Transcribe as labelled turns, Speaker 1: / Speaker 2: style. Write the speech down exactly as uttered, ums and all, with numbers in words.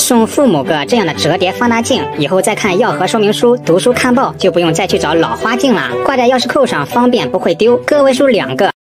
Speaker 1: 送父母个这样的折叠放大镜，以后再看药盒说明书、读书看报就不用再去找老花镜了，挂在钥匙扣上方便，不会丢。个位数两个。